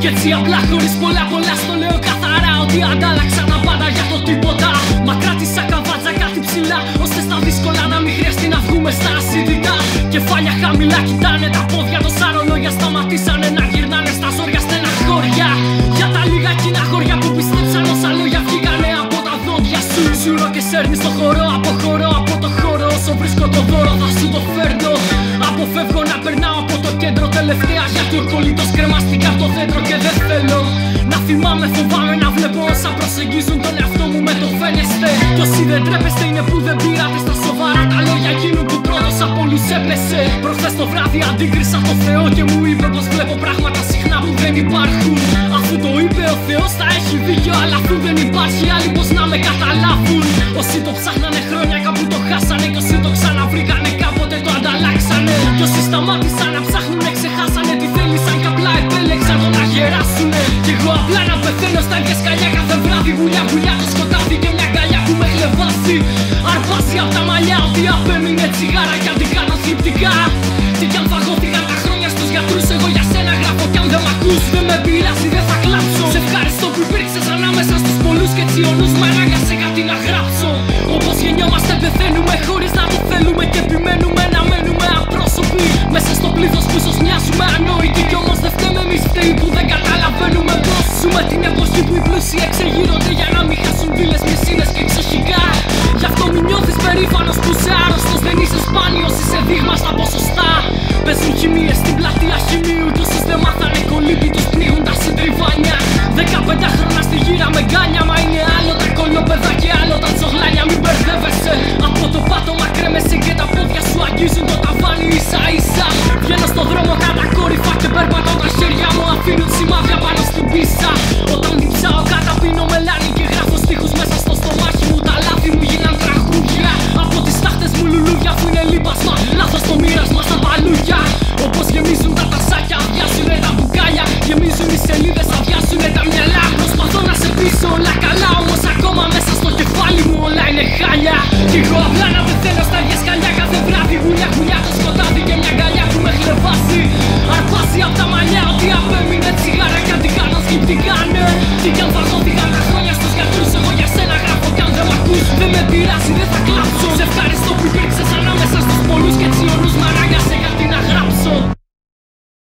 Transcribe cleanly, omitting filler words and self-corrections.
Κι έτσι απλά χωρίς πολλά στο λέω καθαρά ότι αντάλλαξα τα πάντα για το τίποτα. Μα κράτησα καβάτσα κάτι ψηλά, ώστε στα δύσκολα να μην χρειαστεί να βγούμε στα ασύντητα. Κεφάλια χαμηλά κοιτάνε τα πόδια, τόσα ρολόγια σταματήσανε να γυρνάνε στα ζόρια στεναχώρια. Για τα λίγα κοινά χωριά που πιστέψαν όσα λόγια βγήκανε από τα δόντια σου. Ζουρώ και σέρνεις το χορό, αποχωρώ από το χώρο. Όσο βρίσκω το δώρο θα σου το φέρνω. Αποφεύγω να περνάω από το κέντρο τελευταία, γιατί ο κολλητός κρεμάστηκε από το δέντρο και δεν θέλω να θυμάμαι, φοβάμαι να βλέπω όσα προσεγγίζουν τον εαυτό μου με το φαίνεστε. Κι όσοι δεν τρέπεστε είναι που δεν πήρατε στα σοβαρά τα λόγια εκείνου που πρώτος από όλους έπεσε. Προχθές το βράδυ αντίκρισα το Θεό και μου είπε πως βλέπω πράγματα συχνά που δεν υπάρχουν. Αφού το είπε ο Θεός θα έχει δίκιο, αλλά αφού δεν υπάρχει άλλοι πως να με καταλάβουν. Όσοι το ψάχνανε χρόνια κάπου το χάσανε, κι όσοι το ξαναβρήκανε κάποτε το ανταλλάξανε. Κι όσοι σταμάτησαν να ψάχνουνε ξεχάσανε τι θέλησαν κι απλά επέλεξαν το να γεράσουνε. Κι εγώ απλά να πεθαίνω στα ίδια σκαλιά κάθε βράδυ. Βουλιά βουλιά το σκοτάδι και μια αγκαλιά που με χλεβάζει. Αρπάζει απ' τα μαλλιά ότι απέμεινε τσιγάρα κι αντικάνω θλιπτικά. Και κι αν φαγώθηκαν τα χρόνια στους γιατρούς, εγώ για σένα γράφω κι αν δεν μ' ακούς δεν με πειράζει, δεν θα κλάψω. Σε ευχαριστώ που υπήρξες ανάμεσα στους πολλούς και έτσι ο νους με ανάγκασε κάτι να γράψω. Όπως γεννιόμαστε πεθαίνουμε χωρίς να το θέλουμε και επιμένουμε να μένουμε απρόσωποι μέσα στο πλήθος που ίσως μοιάζουμε ανόητοι, κι όμως δεν φταίμε εμείς φταίοι που δεν καταλαβαίνουμε πως ζούμε την εποχή που οι πλούσιοι εξεγείρονται για να μην χάσουν βίλες, μισήνες και εξοχικά. Γι' αυτό μην νιώθεις περήφανος που είσαι άρρωστος, δεν είσαι σπάνιος, είσαι δείγμα στα ποσοστά. Παίζουν χημείες στην πλατεία χημείου κι όσους δεν μάθανε κολύμπι τους πνίγουν τα συντριβάνια. 15 χρόνια στη γύρα με γκάνια, μα είναι άλλο τα κολόπεδα και άλλο τα τσογλάνια. Μην μπερδεύεσαι, από το πάτωμα κρέμεσαι και τα πόδια σου αγγίζουν το ταβάνι ίσα ίσα. Βγαίνω στον δρόμο κατακόρυφα και περπατώ, τα χέρια μου αφήνουν σημάδια πάνω στην πίσα. Όταν διψάω καταπίνω μελάνι